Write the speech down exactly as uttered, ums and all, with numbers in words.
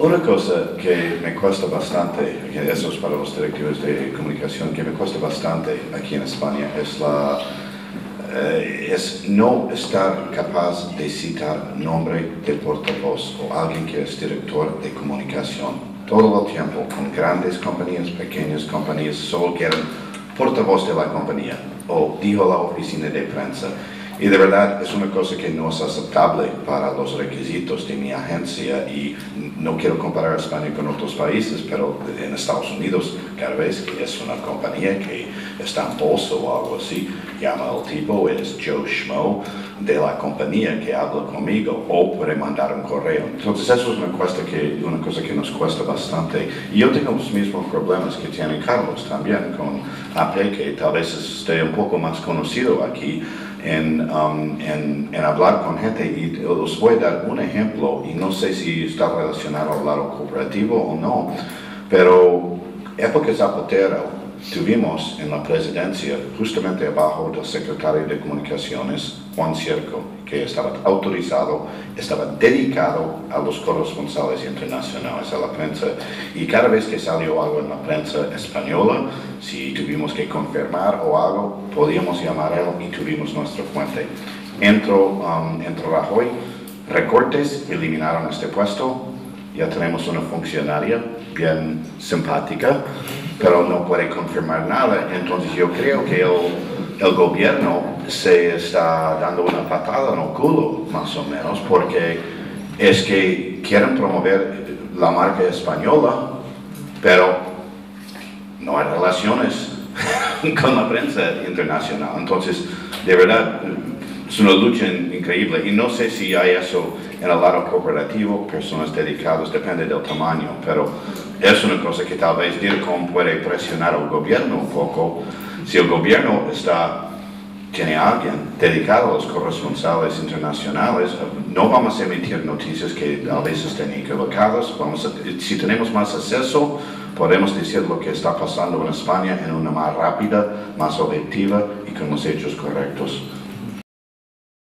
Una cosa que me cuesta bastante, que eso es para los directivos de comunicación, que me cuesta bastante aquí en España, es, la, eh, es no estar capaz de citar nombre del portavoz o alguien que es director de comunicación. Todo el tiempo, con grandes compañías, pequeñas compañías, solo quieren portavoz de la compañía o dijo la oficina de prensa. Y de verdad es una cosa que no es aceptable para los requisitos de mi agencia, y no quiero comparar a España con otros países, pero en Estados Unidos cada vez que es una compañía que está en bolsa o algo así, llama al tipo, es Joe Schmo de la compañía que habla conmigo, o puede mandar un correo. Entonces eso es una, cuesta que, una cosa que nos cuesta bastante. Y yo tengo los mismos problemas que tiene Carlos también con A P, que tal vez esté un poco más conocido aquí, En, um, en, en hablar con gente, y os voy a dar un ejemplo, y no sé si está relacionado al lado cooperativo o no, pero época Zapatero tuvimos en la presidencia, justamente abajo del secretario de Comunicaciones, Juan Circo, que estaba autorizado, estaba dedicado a los corresponsales internacionales, a la prensa, y cada vez que salió algo en la prensa española, si tuvimos que confirmar o algo, podíamos llamar a él y tuvimos nuestra fuente. Entró, um, entró Rajoy, recortes, eliminaron este puesto, ya tenemos una funcionaria bien simpática, pero no puede confirmar nada. Entonces yo creo que el, el gobierno se está dando una patada en el culo, más o menos, porque es que quieren promover la marca española, pero no hay relaciones con la prensa internacional. Entonces, de verdad, es una lucha increíble, y no sé si hay eso en el lado cooperativo, personas dedicadas, depende del tamaño, pero es una cosa que tal vez DIRCOM puede presionar al gobierno un poco. Si el gobierno está, tiene a alguien dedicado a los corresponsales internacionales, no vamos a emitir noticias que a veces estén equivocadas. Vamos a, si tenemos más acceso, podemos decir lo que está pasando en España en una más rápida, más objetiva y con los hechos correctos.